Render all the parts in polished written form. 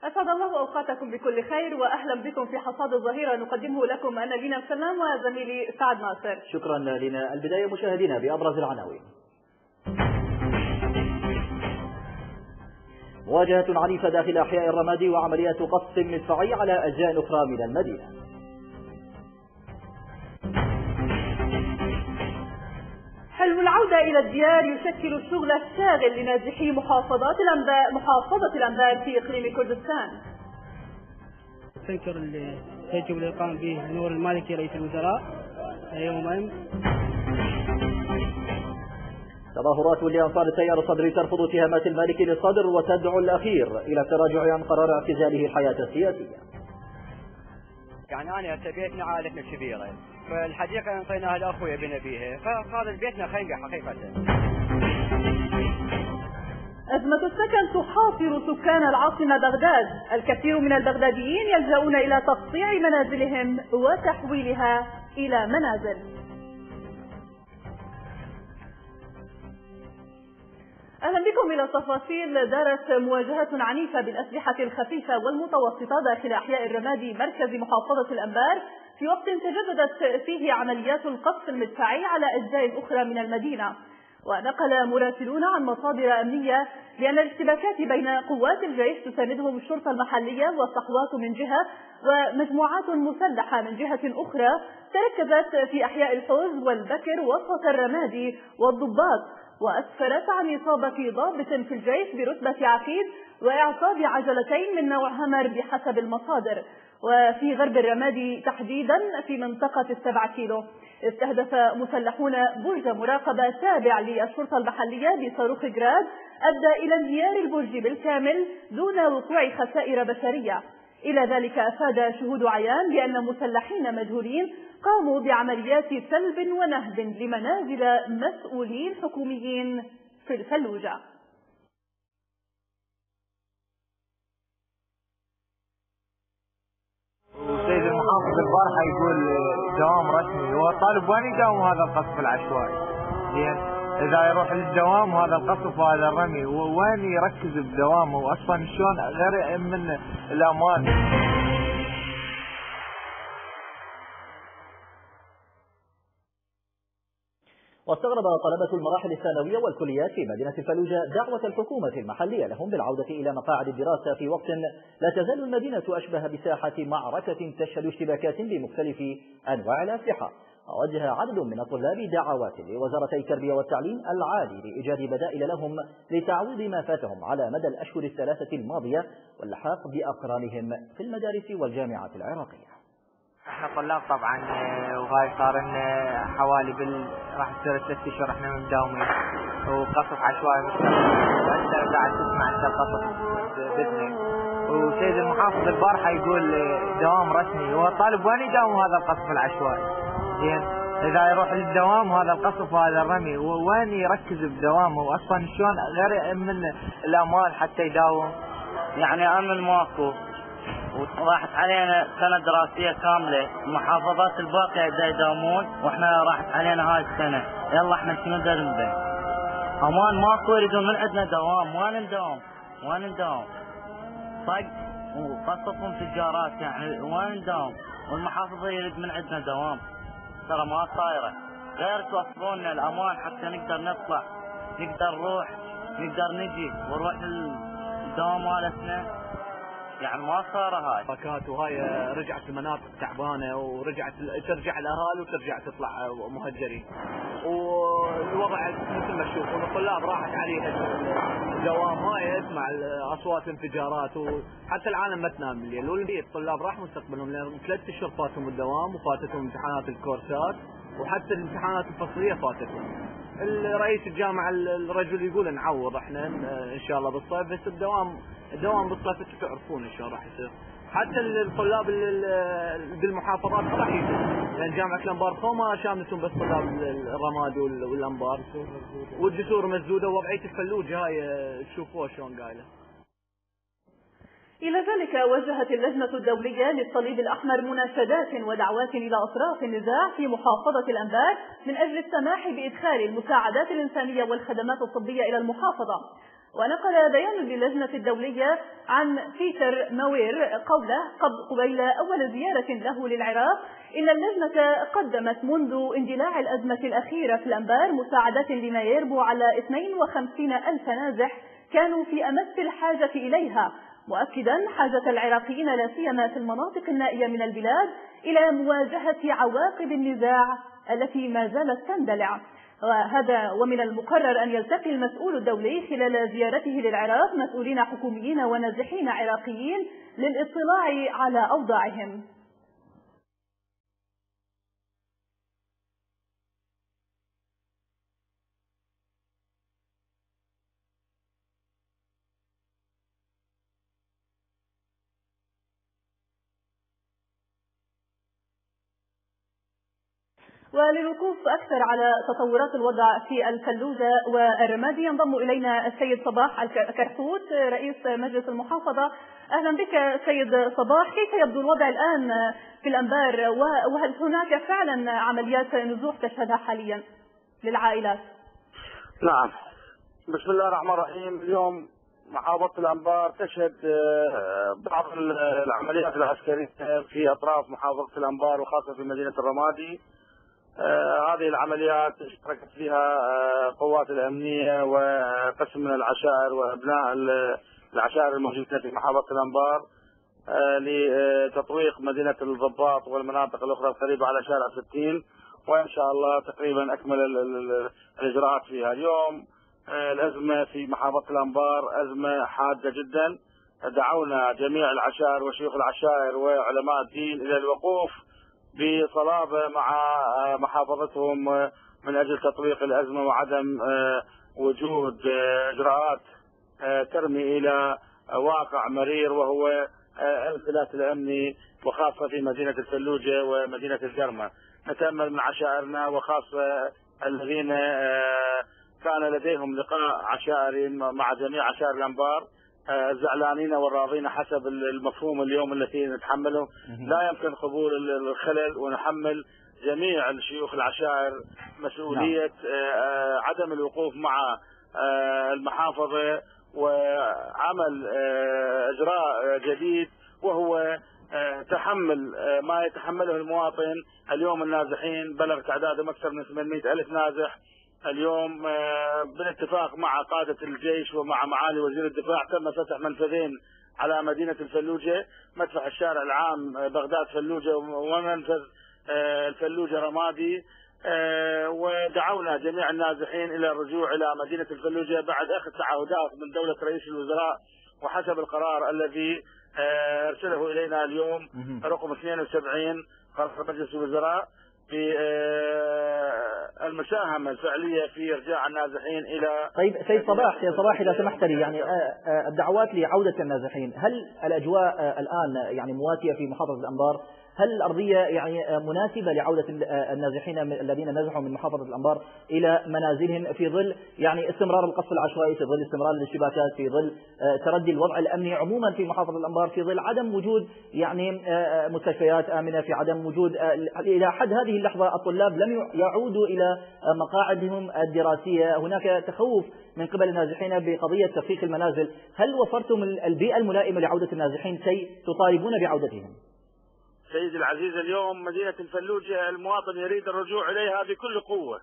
أسعد الله أوقاتكم بكل خير وأهلا بكم في حصاد الظهيرة. نقدمه لكم أنا لينا سلام وزميلي سعد ناصر. شكرا لنا. البداية مشاهدينا بأبرز العناوين. مواجهة عنيفة داخل أحياء الرمادي وعمليات قصف مدفعي على أجزاء أخرى من المدينة. حلم العودة إلى الديار يشكل الشغل الشاغل لناجحي محافظة الأنبار في إقليم كردستان. السنكر اللي يجب الإقامة به نور المالكي رئيس الوزراء يومين. تظاهرات لأنصار التيار الصدري ترفض اتهامات المالكي للصدر وتدعو الأخير إلى التراجع عن قرار اعتزاله الحياة السياسية. يعني أنا بيتنا عائلتنا كبيرة، فالحديقة انطيناها لأخويا بنبيها، فصار بيتنا خيمة حقيقة. أزمة السكن تحاصر سكان العاصمة بغداد، الكثير من البغداديين يلجؤون إلى تقطيع منازلهم وتحويلها إلى منازل. أهلا بكم إلى تفاصيل. دارت مواجهة عنيفة بالأسلحة الخفيفة والمتوسطة داخل أحياء الرمادي مركز محافظة الأنبار في وقت تجددت فيه عمليات القصف المدفعي على أجزاء أخرى من المدينة. ونقل مراسلون عن مصادر أمنية بأن الاشتباكات بين قوات الجيش تساندهم الشرطة المحلية والصحوات من جهة ومجموعات مسلحة من جهة أخرى تركزت في أحياء الحوز والبكر وسط الرمادي والضباط، وأسفرت عن إصابة ضابط في الجيش برتبة عقيد وإعصاب عجلتين من نوع همر بحسب المصادر. وفي غرب الرمادي تحديدا في منطقة ال7 كيلو استهدف مسلحون برج مراقبة تابع للشرطة المحلية بصاروخ جراد أدى إلى انهيار البرج بالكامل دون وقوع خسائر بشرية. إلى ذلك أفاد شهود عيان بأن مسلحين مجهولين قاموا بعمليات سلب ونهب لمنازل مسؤولين حكوميين في الفلوجة. السيد المحافظ البارحة يقول دوام رسمي، والطالب وين يداوم هذا القصف العشوائي؟ زين إذا يروح للدوام وهذا القصف وهذا الرمي وين يركز بدوامه؟ وأصلا شلون غير يأمن الأمان؟ واستغرب طلبة المراحل الثانوية والكليات في مدينة الفلوجة دعوة الحكومة المحلية لهم بالعودة إلى مقاعد الدراسة في وقت لا تزال المدينة أشبه بساحة معركة تشهد اشتباكات بمختلف أنواع الأسلحة. ووجه عدد من الطلاب دعوات لوزارتي التربية والتعليم العالي لإيجاد بدائل لهم لتعويض ما فاتهم على مدى الأشهر الثلاثة الماضية واللحاق بأقرانهم في المدارس والجامعات العراقية. احنا طلاب طبعا، وهاي صار لنا حوالي راح تصير 3 اشهر احنا مداومين وقصف عشوائي مستمر، وانت قاعد تسمع انت القصف باذنك. والسيد المحافظ البارحة يقول دوام رسمي، والطالب وين يداوم هذا القصف العشوائي؟ زين اذا يروح للدوام وهذا القصف وهذا الرمي وين يركز بدوامه؟ واصلا شلون غير يأمن الامان حتى يداوم؟ يعني امن ماكو، وراحت علينا سنة دراسية كاملة، المحافظات الباقية يداومون واحنا راحت علينا هاي السنة. يلا احنا شنو ندري؟ امان ماكو، يريدون من عندنا دوام. وين نداوم؟ طق وقصفهم تجارات، يعني وين نداوم؟ والمحافظة يريد من عندنا دوام. ترى ما صايرة، غير توصلونا الامان حتى نقدر نطلع، نقدر نروح، نقدر نجي ونروح للدوام مالتنا. يعني ما صار هاي باكات، وهاي رجعت المناطق تعبانه، ترجع الاهالي وترجع تطلع مهجرين، والوضع مثل ما تشوفون الطلاب راحت عليها الدوام. هاي اسمع اصوات انفجارات، وحتى العالم ما تنام الليل، والبيت الطلاب راح مستقبلهم لان 3 اشهر فاتهم الدوام وفاتتهم امتحانات الكورسات وحتى الامتحانات الفصليه فاتتهم. الرئيس الجامعه الرجل يقول نعوض احنا ان شاء الله بالصيف، بس الدوام بالصيف انتم تعرفون شلون راح يصير. حتى الطلاب بالمحافظات راح يجوا، لان جامعه الانبار ما شاملتهم بس طلاب الرمادي والانبار، والجسور مسدوده، ووضعيه الفلوجه هاي تشوفوها شلون قايله. إلى ذلك وجهت اللجنة الدولية للصليب الأحمر مناشدات ودعوات إلى أطراف النزاع في محافظة الأنبار من أجل السماح بإدخال المساعدات الإنسانية والخدمات الطبية إلى المحافظة. ونقل بيان للجنة الدولية عن بيتر ماوير قوله قبيل أول زيارة له للعراق إن اللجنة قدمت منذ اندلاع الأزمة الأخيرة في الأنبار مساعدات لما يربو على 52,000 نازح كانوا في أمس الحاجة إليها، مؤكدا حاجة العراقيين لا سيما في المناطق النائية من البلاد إلى مواجهة عواقب النزاع التي ما زالت تندلع. وهذا ومن المقرر أن يلتقي المسؤول الدولي خلال زيارته للعراق مسؤولين حكوميين ونازحين عراقيين للاطلاع على أوضاعهم. وللوقوف أكثر على تطورات الوضع في الفلوجة والرمادي ينضم إلينا السيد صباح الكرحوت رئيس مجلس المحافظة. أهلا بك سيد صباح، كيف يبدو الوضع الآن في الأنبار وهل هناك فعلا عمليات نزوح تشهدها حاليا للعائلات؟ نعم، بسم الله الرحمن الرحيم. اليوم محافظة الأنبار تشهد بعض العمليات العسكرية في أطراف محافظة الأنبار وخاصة في مدينة الرمادي. هذه العمليات اشتركت فيها قوات الأمنية وقسم من العشائر وأبناء العشائر الموجودة في محافظة الأنبار لتطويق مدينة الضباط والمناطق الأخرى القريبة على شارع 60، وإن شاء الله تقريبا أكمل الإجراءات فيها. اليوم الأزمة في محافظة الأنبار أزمة حادة جدا. دعونا جميع العشائر وشيوخ العشائر وعلماء الدين إلى الوقوف بصلابة مع محافظتهم من أجل تطبيق الأزمة وعدم وجود إجراءات ترمي إلى واقع مرير وهو الانفلات الأمني وخاصة في مدينة الفلوجة ومدينة الجرمة. نتأمل من عشائرنا وخاصة الذين كان لديهم لقاء عشائري مع جميع عشائر الأنبار زعلانين والراضين حسب المفهوم اليوم التي نتحمله. لا يمكن قبول الخلل، ونحمل جميع الشيوخ العشائر مسؤولية عدم الوقوف مع المحافظة وعمل إجراء جديد وهو تحمل ما يتحمله المواطن. اليوم النازحين بلغ تعدادهم أكثر من 800,000 نازح. اليوم بالاتفاق مع قادة الجيش ومع معالي وزير الدفاع تم فتح منفذين على مدينة الفلوجة، مدفع الشارع العام بغداد فلوجة ومنفذ الفلوجة رمادي، ودعونا جميع النازحين إلى الرجوع إلى مدينة الفلوجة بعد أخذ تعهدات من دولة رئيس الوزراء وحسب القرار الذي أرسله إلينا اليوم رقم 72 قرار مجلس الوزراء في المساهمة الفعلية في إرجاع النازحين إلى. طيب سيد صباح إذا سمحت لي، يعني الدعوات لعودة النازحين، هل الأجواء الآن يعني مواتية في محافظة الأنبار؟ هل الأرضية يعني مناسبة لعودة النازحين الذين نزحوا من محافظة الأنبار إلى منازلهم في ظل يعني استمرار القصف العشوائي، في ظل استمرار الاشتباكات، في ظل تردي الوضع الأمني عموما في محافظة الأنبار، في ظل عدم وجود يعني مستشفيات آمنة، في عدم وجود إلى حد هذه اللحظة الطلاب لم يعودوا إلى مقاعدهم الدراسية، هناك تخوف من قبل النازحين بقضية تفخيخ المنازل. هل وفرتم البيئة الملائمة لعودة النازحين كي تطالبون بعودتهم؟ سيدي العزيز، اليوم مدينة الفلوجة المواطن يريد الرجوع إليها بكل قوة،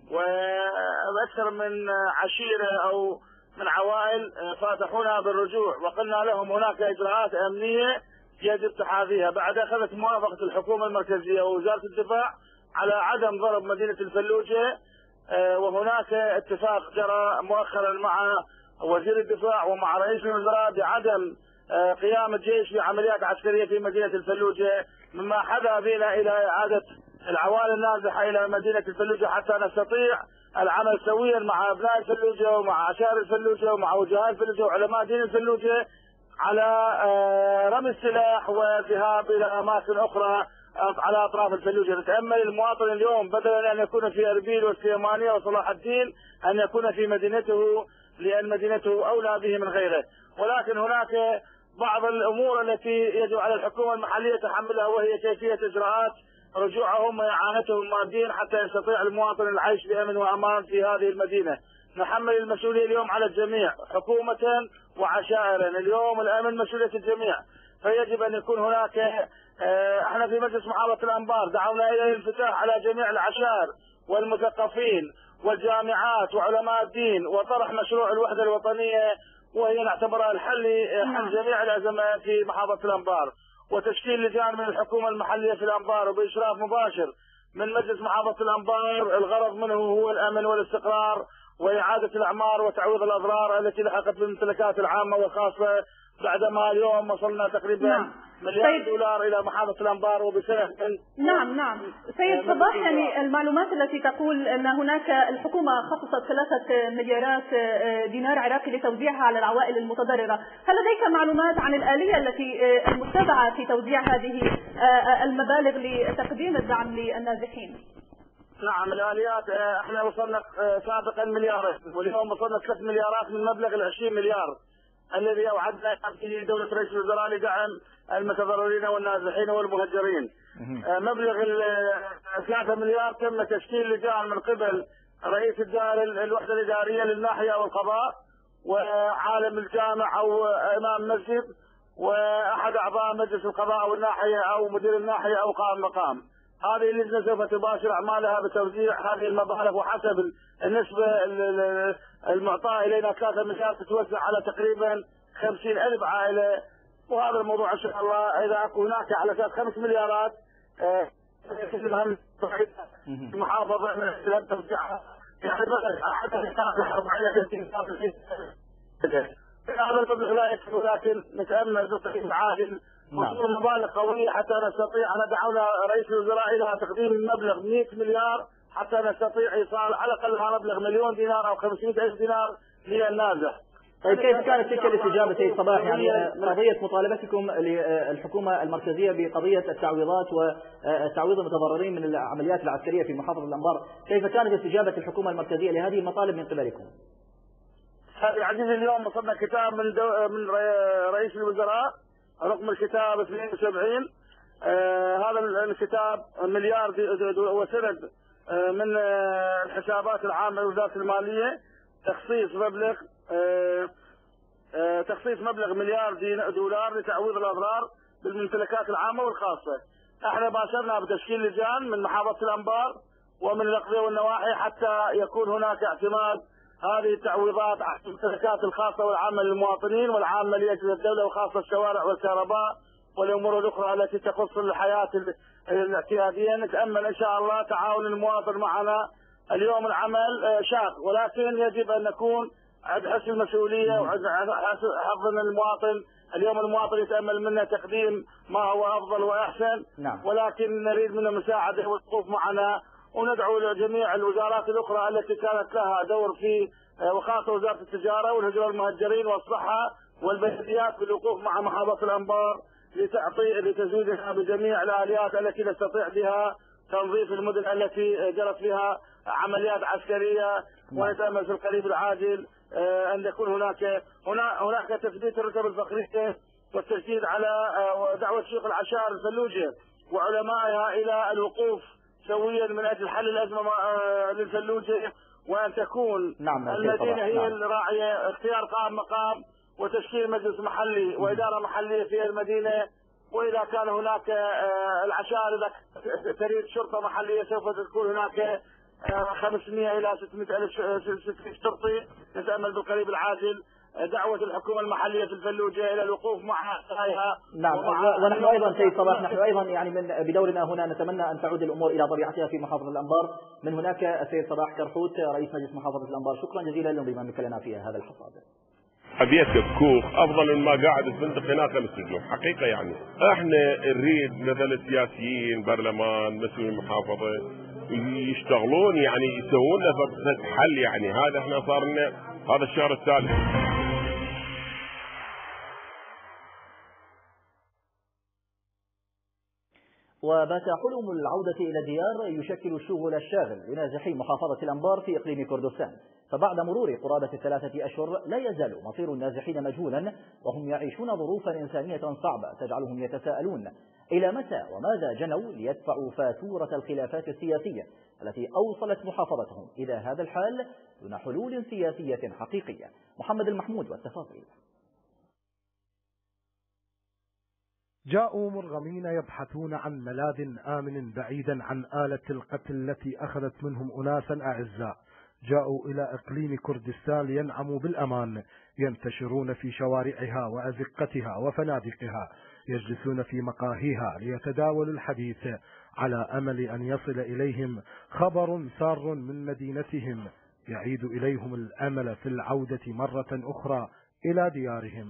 وأكثر من عشيرة أو من عوائل فاتحونا بالرجوع، وقلنا لهم هناك إجراءات أمنية يجب تحاذيها بعد أخذت موافقة الحكومة المركزية ووزارة الدفاع على عدم ضرب مدينة الفلوجة. وهناك اتفاق جرى مؤخرا مع وزير الدفاع ومع رئيس الوزراء بعدم قيام الجيش بعمليات عسكرية في مدينة الفلوجة، مما حدا بنا إلى إعادة العوائل النازحة إلى مدينة الفلوجة حتى نستطيع العمل سويا مع أبناء الفلوجة ومع عشائر الفلوجة ومع وجهاء الفلوجة وعلماء دين الفلوجة على رمي السلاح والذهاب إلى أماكن أخرى على أطراف الفلوجة. نتأمل المواطن اليوم بدلا أن يكون في أربيل والسليمانية وصلاح الدين أن يكون في مدينته، لأن مدينته أولى به من غيره. ولكن هناك بعض الأمور التي يجب على الحكومة المحلية تحملها، وهي كيفية إجراءات رجوعهم وإعانتهم ماديا حتى يستطيع المواطن العيش بأمن وأمان في هذه المدينة. نحمل المسؤولية اليوم على الجميع حكومة وعشائرا. اليوم الأمن مسؤولية الجميع، فيجب أن يكون هناك احنا في مجلس محافظة الأنبار دعونا إلى الانفتاح على جميع العشائر والمثقفين والجامعات وعلماء الدين وطرح مشروع الوحدة الوطنية، وهي نعتبرها الحل جميع الأزمات في محافظة الأنبار، وتشكيل لجان من الحكومة المحلية في الأنبار وبإشراف مباشر من مجلس محافظة الأنبار. الغرض منه هو الأمن والاستقرار وإعادة الأعمار وتعويض الأضرار التي لحقت بالممتلكات العامة والخاصة، بعدما اليوم وصلنا تقريبا مليار دولار إلى محافظة الأنبار وبسنة. نعم سيد صباح، يعني المعلومات التي تقول أن هناك الحكومة خصصت 3 مليارات دينار عراقي لتوزيعها على العوائل المتضررة، هل لديك معلومات عن الآلية التي المتبعة في توزيع هذه المبالغ لتقديم الدعم للنازحين؟ نعم الآليات، احنا وصلنا سابقا مليارين، واليوم وصلنا 3 مليارات من مبلغ 20 مليار الذي اوعدنا في دولة رئيس الوزراء لدعم المتضررين والنازحين والمهجرين. مبلغ 3 مليار تم تشكيل لجان من قبل رئيس الوحدة الإدارية للناحية والقضاء وعالم الجامع او امام مسجد واحد اعضاء مجلس القضاء والناحية او مدير الناحية او قائم مقام. هذه اللجنة سوف تباشر أعمالها بتوزيع هذه المبالغ، وحسب النسبة المعطاة إلينا 3 مليار تتوزع على تقريبا 50,000 عائلة. وهذا الموضوع إن شاء الله إذا أكو هناك على أساس 5 مليارات المحافظة لن توزعها يعني هذا المبلغ لا يكفي، ولكن نتأمل بطريقة عاجل وصول مبالغ قوية حتى نستطيع. أنا دعونا رئيس الوزراء إلى تقديم مبلغ 100 مليار حتى نستطيع إيصال على الأقل مبلغ 1,000,000 دينار أو 500,000 دينار للنازح. طيب كيف كانت تلك الاستجابة سيد صباح؟ يعني قضية مطالبتكم للحكومة المركزية بقضية التعويضات وتعويض المتضررين من العمليات العسكرية في محافظة الأنبار، كيف كانت استجابة الحكومة المركزية لهذه المطالب من قبلكم؟ عزيزي اليوم وصلنا كتاب من رئيس الوزراء رقم الكتاب 72. هذا الكتاب مليار وسند من الحسابات العامة لوزارة المالية تخصيص مبلغ مليار دولار لتعويض الأضرار بالممتلكات العامة والخاصة. احنا باشرنا بتشكيل لجان من محافظة الأنبار ومن الأقضية والنواحي حتى يكون هناك اعتماد هذه التعويضات على الممتلكات الخاصة والعامة للمواطنين والعامة لأجهزة الدولة وخاصة الشوارع والكهرباء والأمور الأخرى التي تخص الحياة الاعتيادية. نتأمل إن شاء الله تعاون المواطن معنا. اليوم العمل شاق، ولكن يجب أن نكون عند حسن المسؤولية وعند حفظ المواطن. اليوم المواطن يتأمل منا تقديم ما هو أفضل وأحسن، ولكن نريد منه مساعدة والوقوف معنا، وندعو لجميع الوزارات الأخرى التي كانت لها دور في وخاصة وزارة التجارة والهجرة والمهجرين والصحة والبلديات بالوقوف مع محافظة الأنبار لتزويدها بجميع الآليات التي نستطيع بها تنظيف المدن التي جرت فيها عمليات عسكرية. ونتأمل في القريب العاجل أن يكون هناك تثبيت الرتب الفقرية والتشديد على دعوة شيوخ العشائر الفلوجة وعلمائها إلى الوقوف سويا من أجل حل الأزمة للفلوجة، وأن تكون المدينة هي الراعية، اختيار قائم مقام وتشكيل مجلس محلي وإدارة محلية في المدينة. وإذا كان هناك العشائر إذا تريد شرطة محلية سوف تكون هناك 500 إلى 600 ألف شرطي. نتأمل بالقريب العاجل دعوة الحكومة المحلية في الفلوجة إلى الوقوف معها. نعم، ونحن أيضا سيد صباح نحن أيضا يعني بدورنا هنا نتمنى أن تعود الأمور إلى طبيعتها في محافظة الأنبار. من هناك السيد صباح كرحوت رئيس مجلس محافظة الأنبار، شكرا جزيلا لهم بما لنا في هذا الحصاد. أبيت بكوخ أفضل من ما قاعد في هناك السجون حقيقة. يعني احنا نريد مثل السياسيين برلمان مسؤولين المحافظة يشتغلون يعني يسوون لنا حل. يعني هذا احنا صار لنا هذا الشهر الثالث. وبات حلم العودة إلى الديار يشكل الشغل الشاغل لنازحي محافظة الأنبار في إقليم كردستان، فبعد مرور قرابة 3 أشهر لا يزال مصير النازحين مجهولا، وهم يعيشون ظروفا إنسانية صعبة تجعلهم يتساءلون إلى متى وماذا جنوا ليدفعوا فاتورة الخلافات السياسية التي أوصلت محافظتهم إلى هذا الحال دون حلول سياسية حقيقية؟ محمد المحمود والتفاصيل. جاءوا مرغمين يبحثون عن ملاذ آمن بعيدا عن آلة القتل التي أخذت منهم أناسا أعزاء. جاءوا إلى إقليم كردستان لينعموا بالأمان، ينتشرون في شوارعها وأزقتها وفنادقها، يجلسون في مقاهيها ليتداولوا الحديث على أمل أن يصل إليهم خبر سار من مدينتهم يعيد إليهم الأمل في العودة مرة أخرى إلى ديارهم.